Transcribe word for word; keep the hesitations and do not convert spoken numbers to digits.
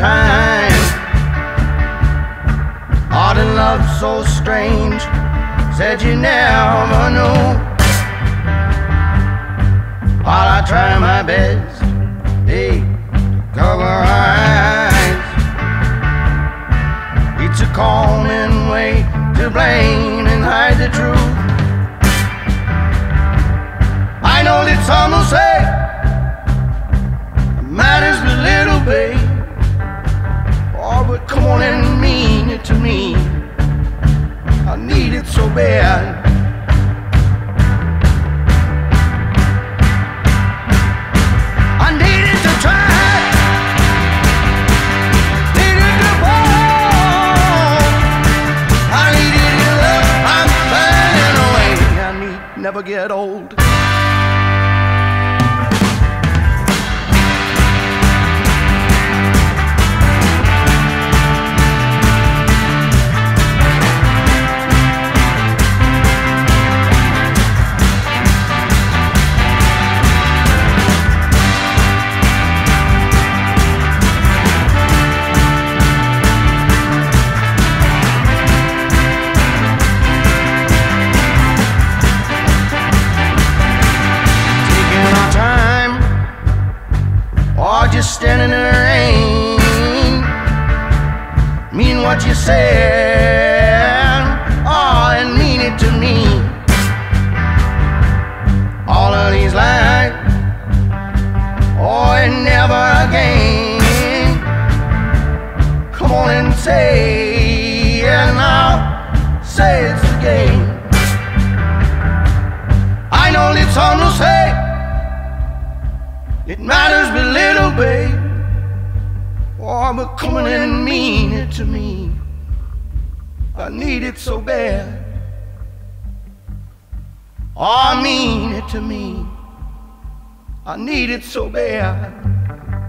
time. Art and love so strange, said you never know. While I try my best, hey, to cover eyes, it's a common way to blame and hide the truth. I know that some will say it matters but little, babe. Oh, but come on and mean it to me. I need it so bad. I need it to try. Need it to fall. I need it to love. I'm burning away. I need never get old. Just standing in the rain, mean what you said, oh, and mean it to me. All of these lies, oh, and never again. Come on and say, and I'll say it's the game. I know that some will say it matters but little, babe. Oh, but come on and mean it to me. I need it so bad. Oh, mean it to me. I need it so bad.